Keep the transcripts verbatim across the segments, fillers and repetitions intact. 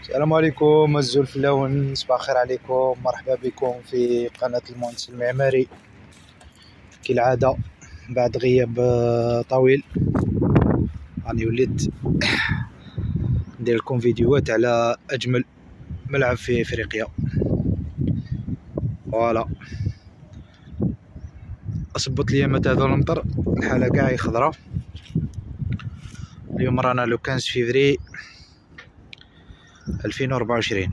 السلام عليكم الزول في اللون، صباح الخير عليكم، مرحبا بكم في قناة المهندس المعماري. كالعادة بعد غياب طويل راني وليت ندير لكم فيديوهات على اجمل ملعب في افريقيا. فوالا اصبت لي متى هذا المطر، الحالة كاع خضرا. اليوم رانا لو خمسة فيفري ألفين وأربعة وعشرين.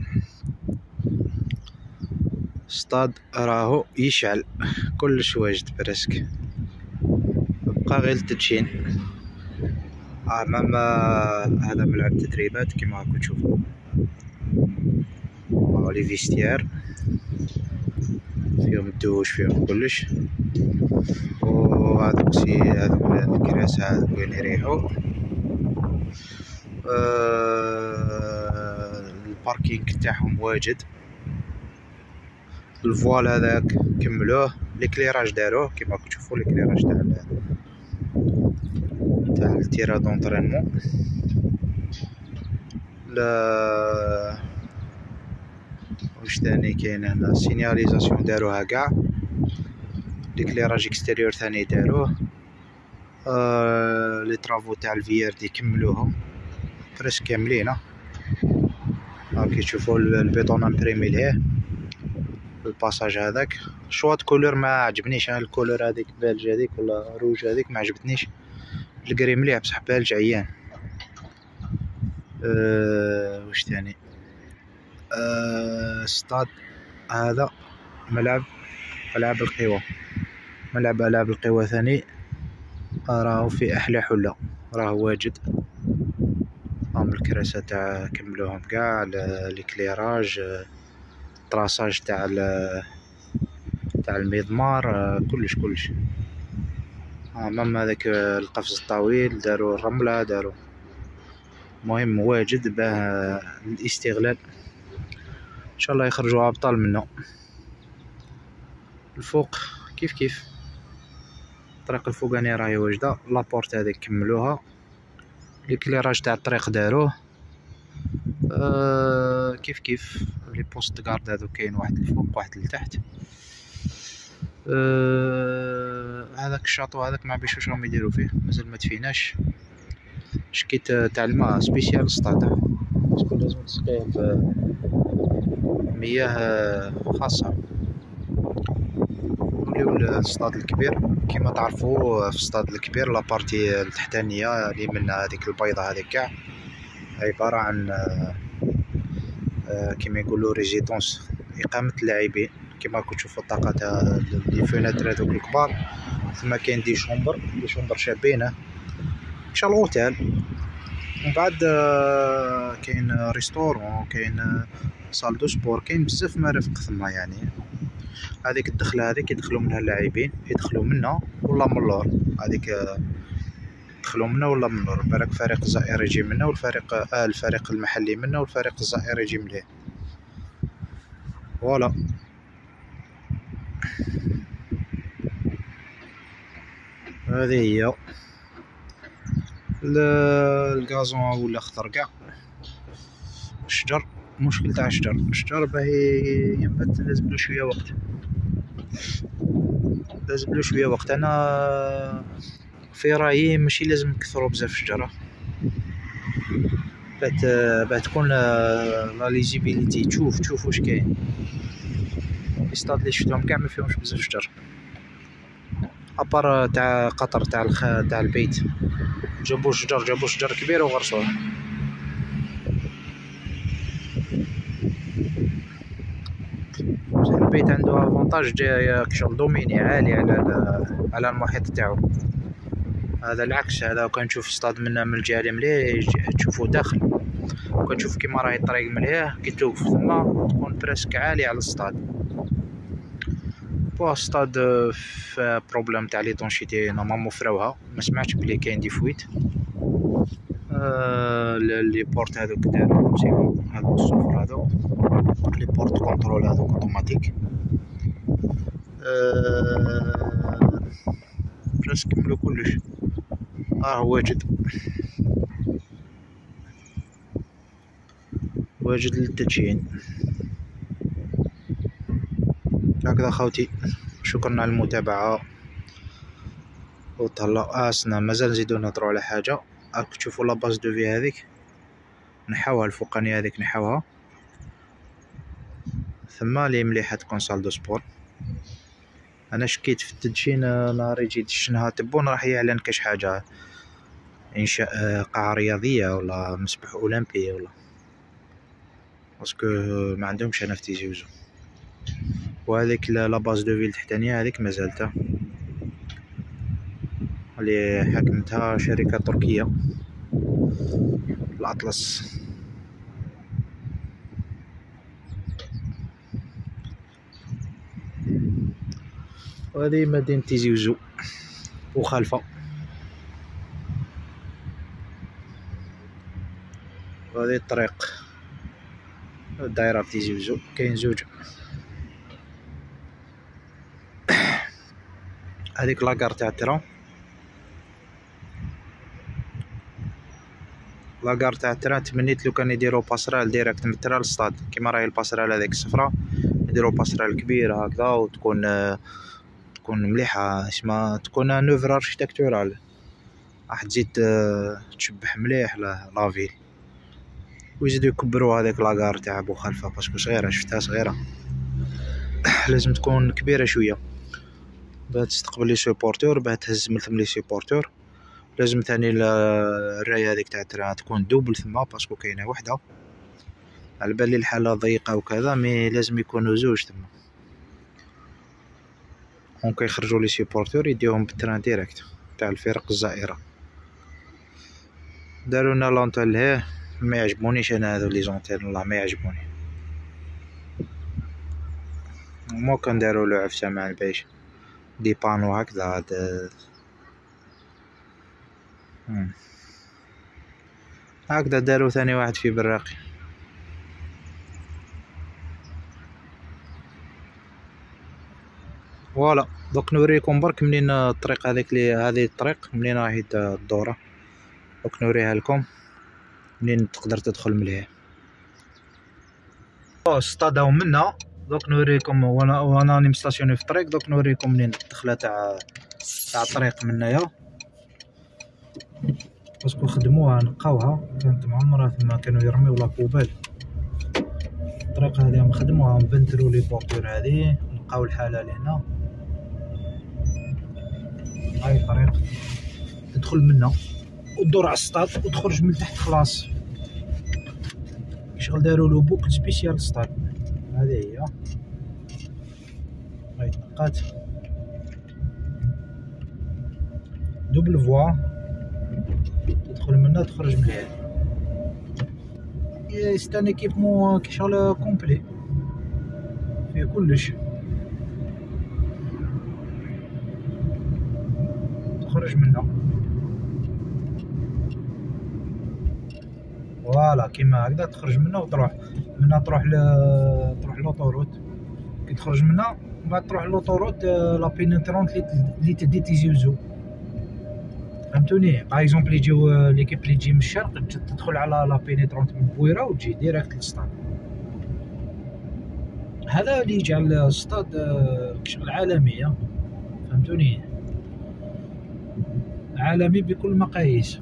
ستاد راهو يشعل كلش واجد برسك، بقى غير التدشين. امام هذا ملعب تدريبات كما راكم تشوفوا، هاو لي فيستيار فيهم الدوش فيهم كلش، وهذوك سي هذوك الكراس هذوك وين يريحو. أه الباركينغ تاعهم واجد. الفوال هذاك كملوه، ليكليراج داروه كما راكم تشوفوا، ليكليراج تاع تاع التيرا دونطرينمون. لا واش ثاني كاين هنا؟ سينياليزاسيون داروها كاع، ليكليراج اكستيريور ثاني داروه. آه لي طرافو تاع الفي ار دي كملوهم بريسك كاملين. راكي تشوفوا البيطون امبريمي ليه الباساج هذاك. شوات كولور ما عجبنيش، ها الكولور هذيك بالج هذيك ولا روج هذيك ما عجبتنيش. الكري مليح بصح بالج عيان. أه واش ثاني؟ أه ستاد هذا ملعب ألعاب القوى، ملعب ألعاب القوى ثاني راهو في أحلى حلة، راهو واجد. هم الكراسة تاع كملوهم كاع، ليكليراج، الطراساج تاع تاع المضمار، كلش كلش. امام هذاك القفز الطويل داروا الرملة داروا، مهم واجد باه الاستغلال. ان شاء الله يخرجوا ابطال منه. الفوق كيف كيف الطريق الفوقانية راهي واجدة، لابورت هذيك كملوها، ليكليراج تاع الطريق داروه. أه كيف كيف لي بوست غارد هذو كاين واحد الفوق واحد لتحت. أه هذاك الشاطو هذاك ما بيش واش راهم يديروا فيه، مازال ما تفيناش. شكيت تاع الماء سبيسيال ستاد، شكون لازم تسقيه بمياه خاصة. نوليو للسطاد الكبير. كما تعرفوا في السطاد الكبير لابارتي التحتانية اللي من هذيك البيضة هذيك كاع عبارة عن كما يقولوا ريزيدونس، إقامة اللاعبين. كما راكم تشوفوا الطاقة تاع لي فيناتر هذوك الكبار، ثم كاين دي شومبر دي شومبر شابينه شال اوتيل. ومن بعد كاين ريستورون، كاين صال دو سبور، كاين بزاف مرافق ثما. يعني هذيك الدخله هذيك يدخلوا منها اللاعبين، يدخلوا منها ولا من اللور، هذيك يدخلوا منها ولا من اللور. بالك فريق الزائر يجي منها والفريق آه الفريق المحلي منها والفريق الزائر يجي منه. فوالا هذه هي الغازون ولا خضر كاع. الشجر مشكل تاع الشجر، الشجر باهي ينبت لازم له شويه وقت، لازم له شويه وقت. انا في رايي ماشي لازم نكثروا بزاف الشجره، بات باه تكون لا ليزيبيليتي، تشوف تشوف واش كاين. الستاد اللي شفتهم كاع ما فيهمش بزاف شجر، ابار تاع قطر تاع الخ... تاع البيت جابوا شجر جابوا شجر كبير وغرسوه. البيت عنده افونتاج جاي كشغل دوميني عالي على على المحيط تاعو. هذا العكس، هذا كان نشوف ستاد من من الجهه اليمنى تشوفوا داخل، كان تشوف كيما راهي الطريق مليح كي توقف ثما تكون بريسك عالي على الستاد. بو ستاد في بروبليم تاع لي طونشيتي نورمالمون فراوها، ما سمعتش بلي كاين دي فويت. آه لي بورت هذوك دارو مزيان، هذوك الصفر هذوك لي بورت كونترول هذوك اوتوماتيك. آه بريسك كملو كلش، راه واجد. واجد للتدشين. هكذا خوتي، شكرا على المتابعة وتهلاو. اسنا مازال نزيدو نهضرو على حاجة. راك تشوفو لاباز دو في هذيك نحاوها الفوقانية هذيك نحاوها ثم لي مليحة تكون صال دو سبور. انا شكيت في التدشين نهار يجي دشنها تبون راح يعلن كاش حاجة انشاء قاعة رياضية ولا مسبح اولمبي ولا باسكو ما عندهمش هنا في تيزي وزو. وهذيك لاباز دو فيل تحتانية هذيك مازالتها اللي حكمتها شركة تركية الأطلس. وهذه مدينة تيزي وزو وخلفة. وهذه الطريق الدايرة في تيزي وزو. كاين زوج. هذيك لاكار تاع الترام، لاكار تاع التران. تمنيت لو كان يديرو باسرال ديريكت من التران للصاد كيما راهي الباسرال هذيك الصفراء، يديرو باسرال كبيرة هكذا وتكون تكون مليحة اسمها تكون نوفر اركيتكتورال راح تزيد تشبح مليح لافيل. ويزيدو يكبرو هذيك لاكار تاع بو خلفة باسكو صغيرة شفتها صغيرة لازم تكون كبيرة شوية باه تستقبل لي سوبورتور باه تهز من ثم لي سوبورتور. لازم ثاني الراية هذيك تاع التران تكون دوبل ثما باسكو كاينة وحدة على بالي الحالة ضيقة وكذا مي لازم يكونوا زوج ثما. دونك يخرجوا لي سوبورتور يديوهم بالتران ديريكت تاع الفرق الزائرة. داروا لنا لونتيل لهيه ما يعجبونيش انا هذو لي زونتيل والله ما يعجبوني. مو كان داروا له عفسة مع البيش دي بانو هكذا هكذا داروا ثاني واحد في براقي. فوالا دوك نوريكم برك منين الطريق هذيك لي هذه الطريق منين راهي الدورة. دوك نوريها لكم منين تقدر تدخل مليه. اصطادوا منا دوك نوريكم وانا وانا راني مستاسيوني في الطريق. دوك نوريكم منين الدخله تاع تاع الطريق من هنايا باسكو خدموها نقاوها كانت معمرة ثم كانوا يرميو لا بوبال. الطريق هذه هم خدموها نبنترو لي بورتور هذه نلقاو الحالة لهنا. هاي الطريق تدخل منا وتدور على السطاد وتخرج من تحت خلاص. شغل داروا له بوك سبيسيال السطاد. هذه هي هاي تنقات دوبل فوا تدخل منها تخرج من هنا. سيت ايكيبمون كي شغل كومبلي فيه كلش. تخرج منها فوالا كيما هكذا تخرج منها وتروح منها تروح ل تروح لوطوروت. كي تخرج منها من بعد تروح لوطوروت لا بينيترونت لي تدي تيزي وزو. فهمتوني؟ باغ اكزومبل يجيو ليكيب لي تجي من الشرق تدخل على لا بينيترونت من بويره وتجي ديريكت للسطاد. هذا اللي يجعل السطاد شغل عالمي. فهمتوني؟ عالمي بكل المقاييس.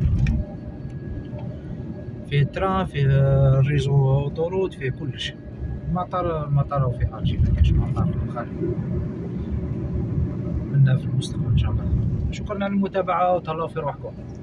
فيه تران فيه ريزو اوتوروت فيه كلش. المطار المطار فيه ارشي مكانش مطار في الخارج منا في المستقبل ان شاء الله. شكرا على المتابعة وتهلاو في روحكم.